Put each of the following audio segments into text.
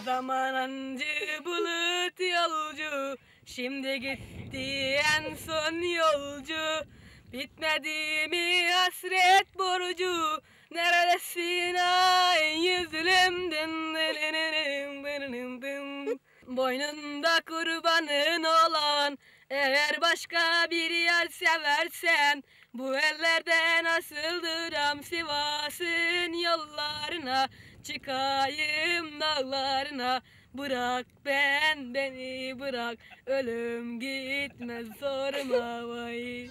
Zamancı bulut yolcu, şimdi gitti en son yolcu. Bitmedi mi hasret borcu, neredesin ay yüzlüm dın dın dın dın. Boynunda kurbanın olan, eğer başka bir yer seversen, bu ellerde nasıl duram Sivas'ın yollarına, çıkayım dağlarına. Bırak beni bırak, ölüm gitmez sorma vay.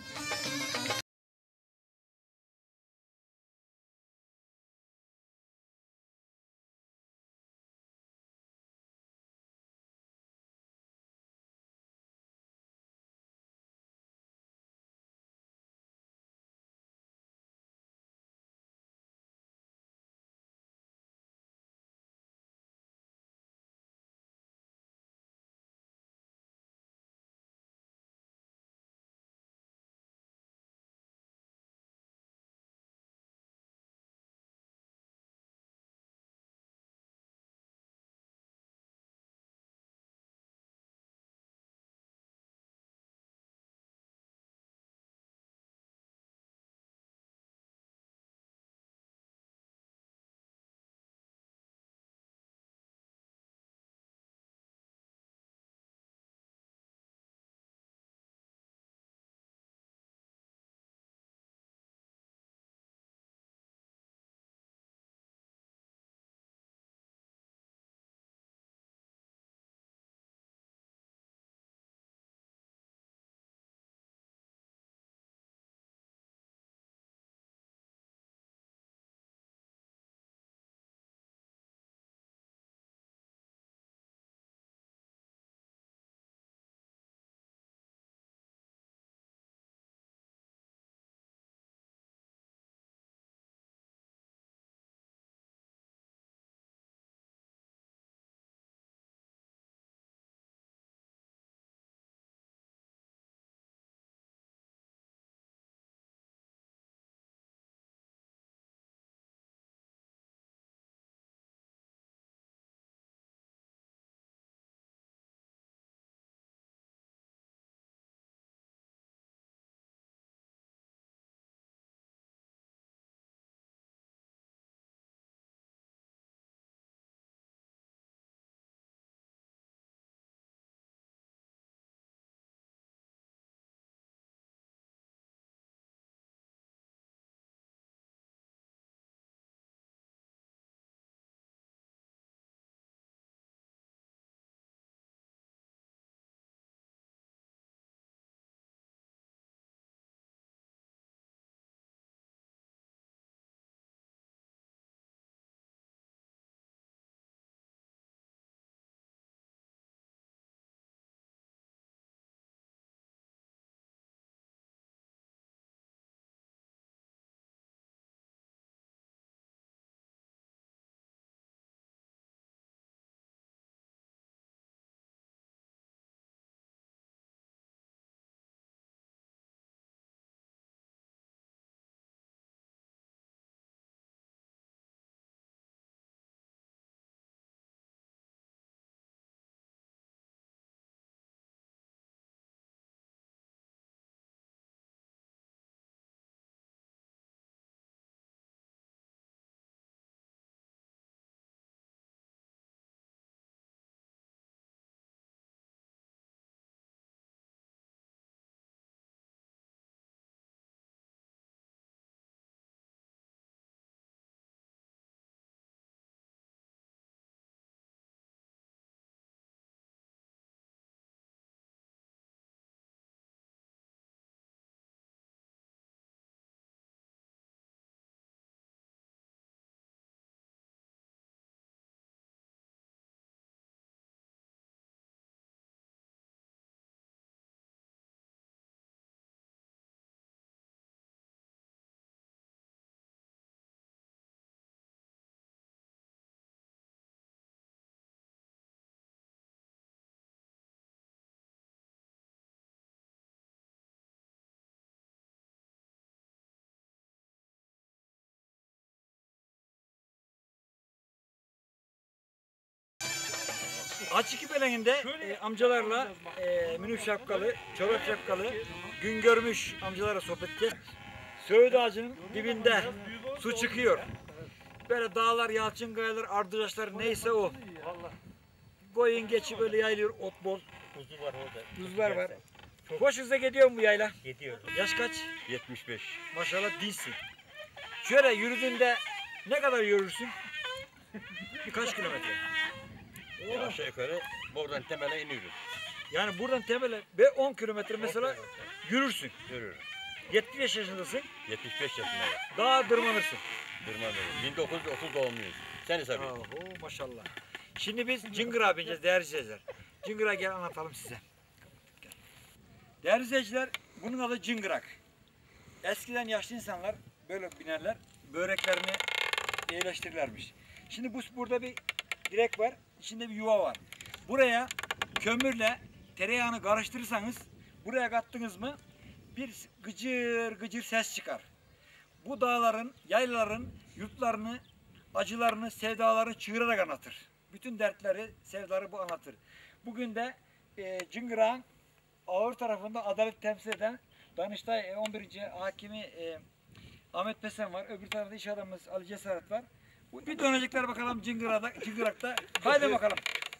Açık Beleğinde amcalarla minif şapkalı, çorap şapkalı, gün görmüş amcalarla sohbet edeceğiz. Söğüt ağacının dibinde su çıkıyor. Böyle dağlar, yalçın kayalar, ardıçlar neyse o. Koyun geçi böyle yayılıyor, ot bol. Kuzu var orada. Kuzular var. Hoş hızla gidiyor mu bu yayla? Gidiyor. Yaş kaç? 75. Maşallah dinsin. Şöyle yürüdüğünde ne kadar yürürsün? Birkaç kilometre. Aşağı yukarı buradan temele iniyoruz. Yani buradan temele ve 10 kilometre mesela yürürsün. Yürüyoruz. 75 yaşındasın. 75 yaşındayım. Daha tırmanırsın. Tırmanıyoruz. 1930 doğumluyuz. Seni tabii. Oho, maşallah. Şimdi biz Cıngır'a bineceğiz değerli izleyiciler. Cıngır'a gel anlatalım size. Değerli izleyiciler, bunun adı Cıngırak. Eskiden yaşlı insanlar böyle binerler, böreklerini iyileştirirlermiş. Şimdi burada bir direk var, içinde bir yuva var. Buraya kömürle tereyağını karıştırırsanız, buraya kattınız mı bir gıcır gıcır ses çıkar. Bu dağların, yaylaların yurtlarını, acılarını, sevdalarını çığırarak anlatır. Bütün dertleri, sevdaları bu anlatır. Bugün de Cıngırak'ın ağır tarafında adalet temsil eden Danıştay 11. Hakimi Ahmet Pesen var. Öbür tarafta iş adamımız Ali Cesaret var. Bir dönecekler bakalım Cıngırak'ta. Haydi bakalım.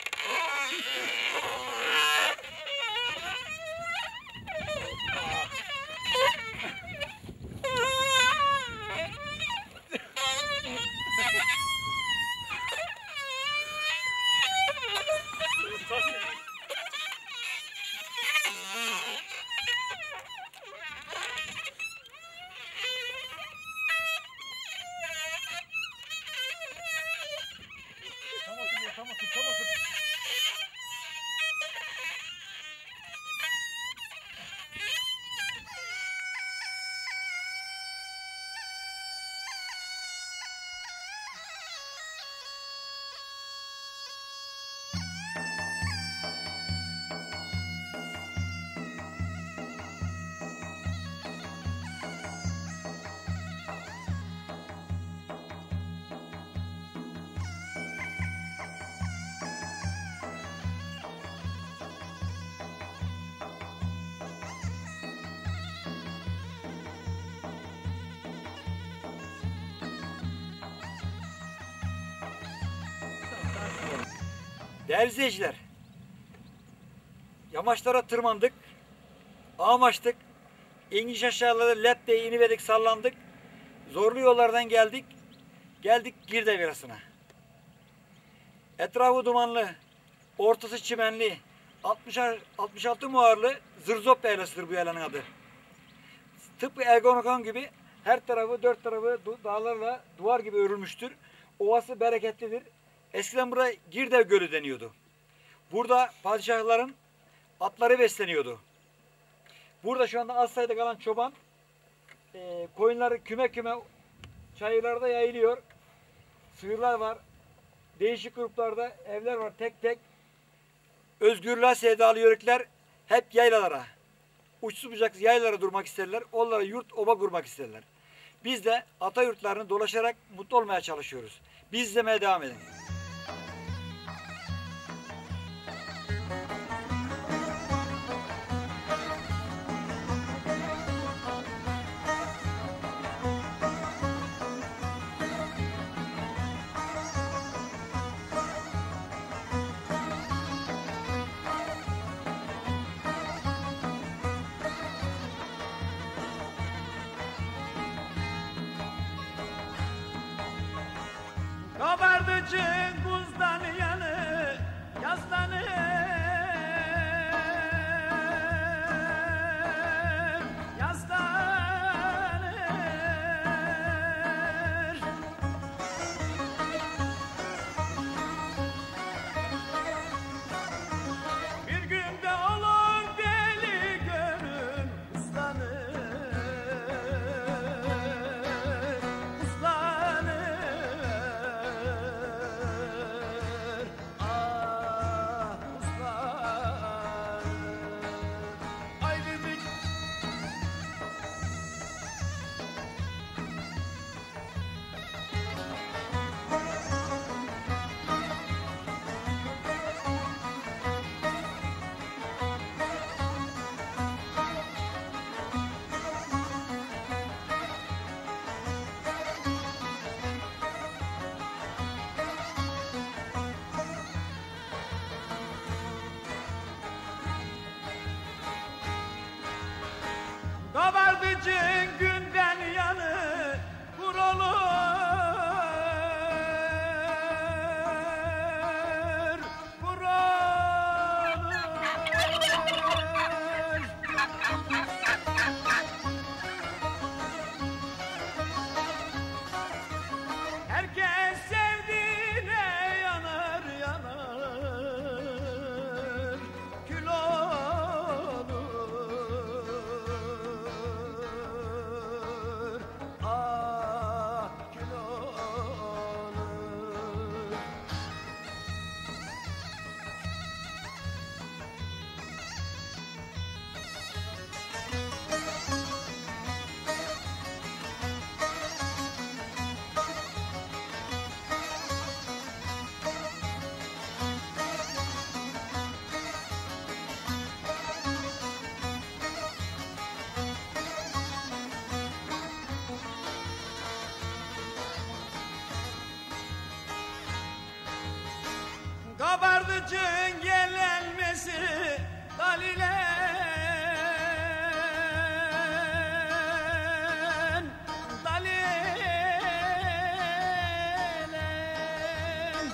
Tamam. Değerli izleyiciler, yamaçlara tırmandık, ağmaçtık, iniş aşağılara lep diye iniverdik, sallandık, zorlu yollardan geldik Girde Virası'na. Etrafı dumanlı, ortası çimenli, 66 muharlı Zırzop yaylasıdır bu yaylanın adı. Tıpkı Ergonokon gibi her tarafı, dört tarafı dağlarla duvar gibi örülmüştür. Ovası bereketlidir. Eskiden buraya Girdev Gölü deniyordu. Burada padişahların atları besleniyordu. Burada şu anda az sayıda kalan çoban koyunları küme küme çayırlarda yayılıyor. Sığırlar var. Değişik gruplarda evler var tek tek. Özgürlüğe sevdalı yörükler hep yaylalara, uçsuz bucaksız yaylalara durmak isterler. Onlara yurt, oba kurmak isterler. Biz de ata yurtlarını dolaşarak mutlu olmaya çalışıyoruz. Biz izlemeye devam edin. Kabardı buzdan yanı yaslanır Bir günde olur deli gönül ıslanır Kabardacın günden yanı vurulur, vurulur. Herkes sevdiğine yanar yanar, kül olur, ah kül olur. Kabardıcın gelenmesi dalilen, dalilen.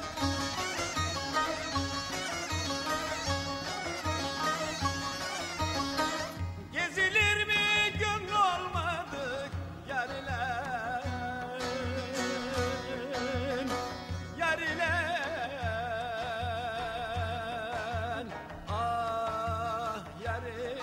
Gezilir mi gün olmadık yar ile, yar ile. Ah yar ile.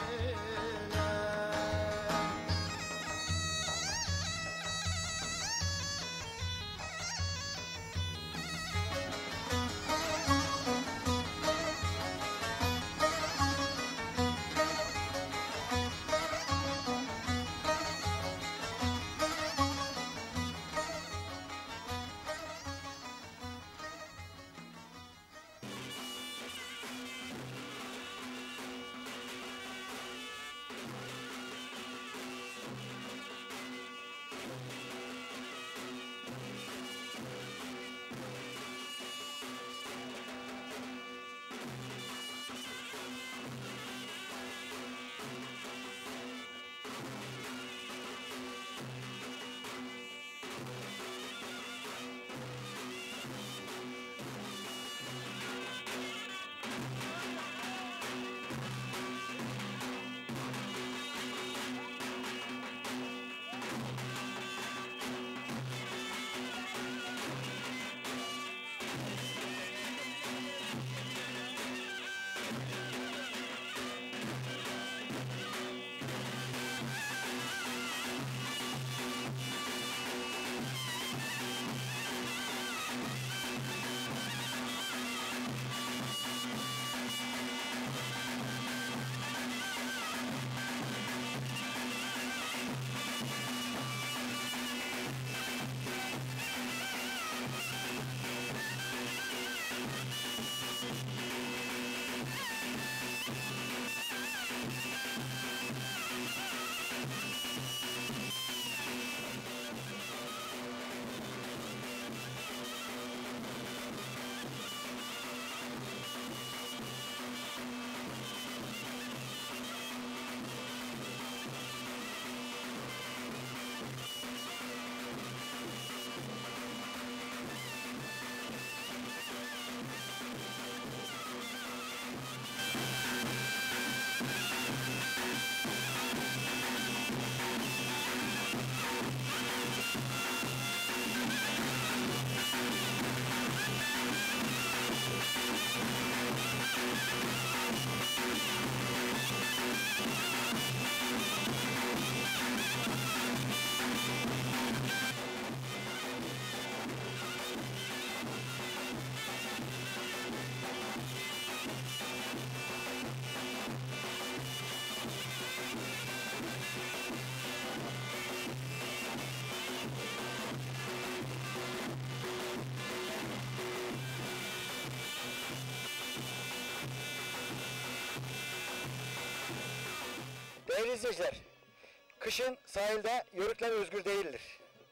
Değerli izleyiciler, kışın sahilde yörükler özgür değildir.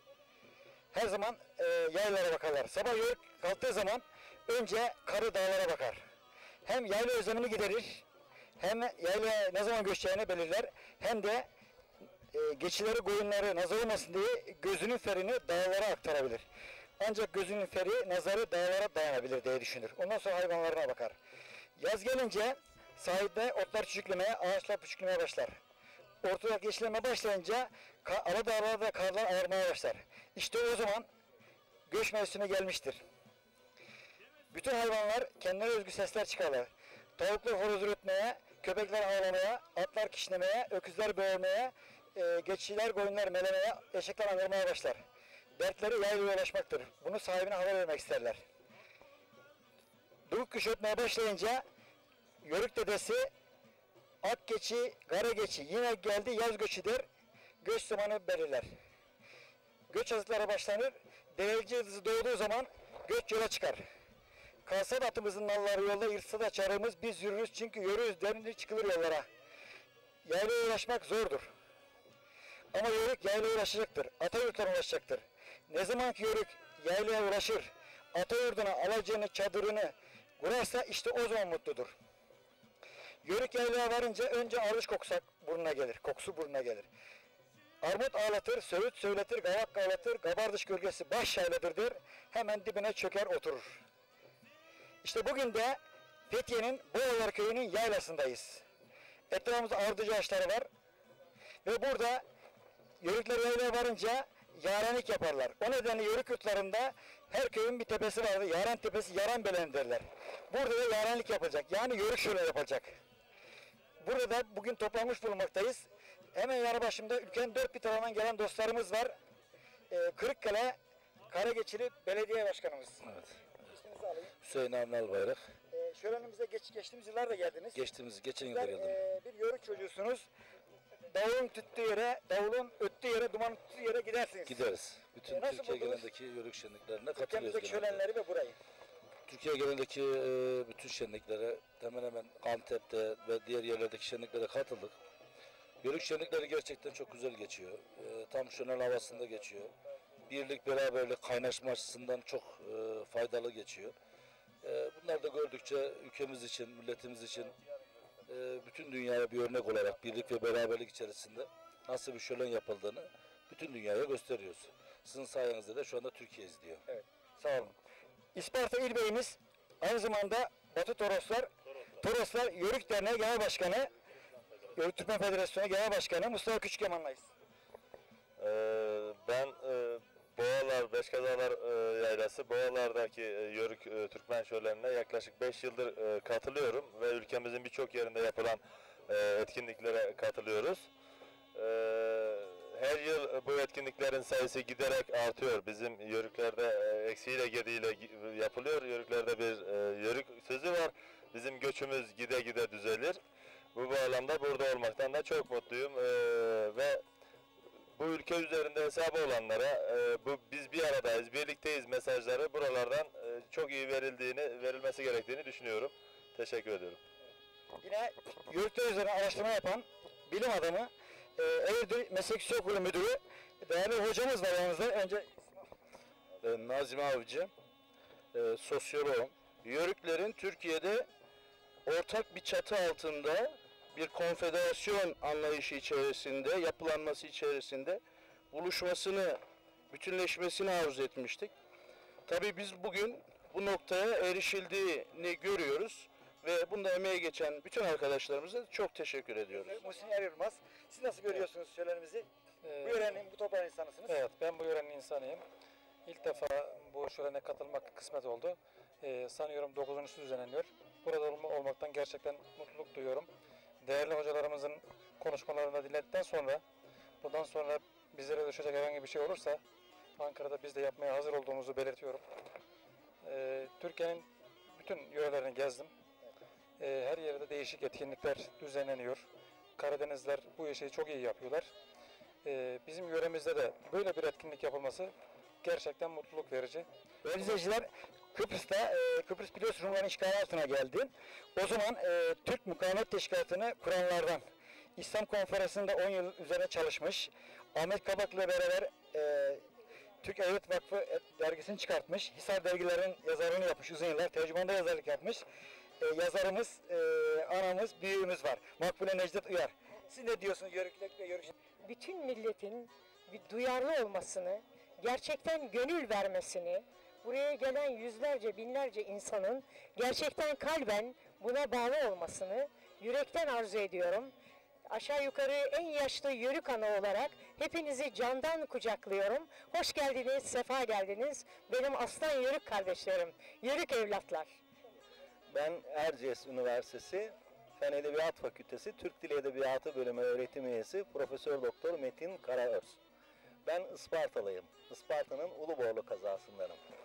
Her zaman yaylalara bakarlar. Sabah yörük kalktığı zaman önce karı dağlara bakar. Hem yayla özlemini giderir, hem yaylaya ne zaman göçeceğini belirler, hem de geçileri koyunları nazar olmasın diye gözünün ferini dağlara aktarabilir. Ancak gözünün feri nazarı dağlara dayanabilir diye düşünür. Ondan sonra hayvanlarına bakar. Yaz gelince sahilde otlar çocuklamaya, ağaçlar küçüklemeye başlar. Ortalık yeşillenmeye başlayınca Aladağlarda karlar ağarmaya başlar. İşte o zaman göç mevsimi gelmiştir. Bütün hayvanlar kendine özgü sesler çıkarlar. Tavuklar horoz üretmeye, köpekler ağlamaya, atlar kişnemeye, öküzler böğürmeye, geçiler koyunlar melemeye, eşekler anırmaya başlar. Dertleri yaylaya ulaşmaktır. Bunu sahibine haber vermek isterler. Duvuk kuş ötmeye başlayınca Yörük dedesi ak geçi, kara geçi yine geldi yaz göçü der, göç zamanı belirler. Göç hazırlıkları başlanır, deveci yıldızı doğduğu zaman göç yola çıkar. Kalsa da atımızın nalları yolda, yırtsa da çarığımız biz yürürüz çünkü yürürüz derindir çıkılır yollara. Yaylaya ulaşmak zordur. Ama Yörük yaylaya ulaşacaktır, ata yurtlarına ulaşacaktır. Ne zaman ki Yörük yaylaya ulaşır, ata yurduna alacağını, çadırını kurarsa işte o zaman mutludur. Yörük yaylaya varınca önce arış kokusu burnuna gelir. Armut ağlatır, söğüt söyletir, kavak kavlatır, kabardış gölgesi baş yayladır der, hemen dibine çöker oturur. İşte bugün de Fethiye'nin Boğalar Köyü'nün yaylasındayız. Etrafımızda ardıcı ağaçları var ve burada Yörükler yaylaya varınca yarenlik yaparlar. O nedenle Yörük yurtlarında her köyün bir tepesi vardır. Yaren tepesi, Yaran Belen derler. Burada da yarenlik yapılacak. Yani Yörük şöleni yapılacak. Burada da bugün toplanmış bulunmaktayız. Hemen yanı başımda ülkenin dört bir tarafından gelen dostlarımız var. Kırıkkale Karageçili Belediye Başkanımız. Evet. İsminizi alayım. Hüseyin Avni Albayrak. Şölenimize geçtiğimiz yıllarda geldiniz. Geçen yılda geldim. Bir Yörük çocuğusunuz. Davulun öttüğü yere, dumanın tüttüğü yere gidersiniz. Gideriz. Bütün Nasıl Türkiye buldunuz? genelindeki Yörük şenliklerine katılıyoruz. Ülkemizdeki genelde. şölenleri ve burayı. Türkiye genelindeki bütün şenliklere, hemen hemen Antep'te ve diğer yerlerdeki şenliklere katıldık. Yörük şenlikleri gerçekten çok güzel geçiyor. Tam şölen havasında geçiyor. Birlik, beraberlik, kaynaşma açısından çok faydalı geçiyor. Bunları da gördükçe ülkemiz için, milletimiz için bütün dünyaya bir örnek olarak birlik ve beraberlik içerisinde nasıl bir şölen yapıldığını bütün dünyaya gösteriyoruz. Sizin sayenizde de şu anda Türkiye izliyor. Evet, sağ olun. İsparta İl Beyimiz aynı zamanda Batı Toroslar Yörük Derneği Genel Başkanı, Yörük Türkmen Federasyonu Genel Başkanı Mustafa Küçükyaman'layız. Ben Boğalar, Beşkazalar Yaylası, Boğalar'daki Yörük Türkmen şölenine yaklaşık 5 yıldır katılıyorum ve ülkemizin birçok yerinde yapılan etkinliklere katılıyoruz. Her yıl bu etkinliklerin sayısı giderek artıyor. Bizim Yörüklerde eksiğiyle gediğiyle yapılıyor. Yörüklerde bir Yörük sözü var. Bizim göçümüz gide gide düzelir. Bu bağlamda burada olmaktan da çok mutluyum ve bu ülke üzerinde hesabı olanlara biz bir aradayız, birlikteyiz mesajları buralardan çok iyi verilmesi gerektiğini düşünüyorum. Teşekkür ediyorum. Yine Yörükler üzerine araştırma yapan bilim adamı, Eğirdir Meslek Yüksek Okulu Müdürü, değerli hocamız var yanımızda. Önce Nazmi Avcı, sosyoloğum. Yörüklerin Türkiye'de ortak bir çatı altında bir konfederasyon anlayışı içerisinde, yapılanması içerisinde buluşmasını, bütünleşmesini arzu etmiştik. Tabii biz bugün bu noktaya erişildiğini görüyoruz ve bunda emeği geçen bütün arkadaşlarımıza çok teşekkür ediyoruz. Muhsin Eryılmaz, siz nasıl görüyorsunuz şölenimizi? Bu yörenin, bu toprağın insanısınız. Evet, ben bu yörenin insanıyım. İlk defa bu şölene katılmak kısmet oldu. Sanıyorum 9.'sü düzenleniyor. Burada olmaktan gerçekten mutluluk duyuyorum. Değerli hocalarımızın konuşmalarını dinledikten sonra, bundan sonra bizlere düşecek herhangi bir şey olursa Ankara'da biz de yapmaya hazır olduğumuzu belirtiyorum. Türkiye'nin bütün yörelerini gezdim. Her yerde değişik etkinlikler düzenleniyor. Karadenizler bu işi çok iyi yapıyorlar. Bizim yöremizde de böyle bir etkinlik yapılması gerçekten mutluluk verici. Değerli izleyiciler, Kıbrıs biliyorsunuz Rumların işgali altına geldi. O zaman Türk Mukavemet Teşkilatı'nı kuranlardan, İslam Konferansı'nda 10 yıl üzerine çalışmış, Ahmet Kabaklı'yla beraber Türk Evlet Vakfı dergisini çıkartmış, Hisar dergilerin yazarını yapmış uzun yıllar, tercümanda yazarlık yapmış. Yazarımız, anamız, büyüğümüz var. Makbule Necdet Uyar. Siz ne diyorsunuz Yörükler ve Yörük? Bütün milletin bir duyarlı olmasını, gerçekten gönül vermesini, buraya gelen yüzlerce, binlerce insanın gerçekten kalben buna bağlı olmasını yürekten arzu ediyorum. Aşağı yukarı en yaşlı Yörük ana olarak hepinizi candan kucaklıyorum. Hoş geldiniz, sefa geldiniz. Benim aslan Yörük kardeşlerim, Yörük evlatlar. Ben Erciyes Üniversitesi Fen Edebiyat Fakültesi Türk Dili Edebiyatı Bölümü öğretim üyesi Profesör Doktor Metin Karaörs. Ben Ispartalıyım. Isparta'nın Uluborlu kazasındanım.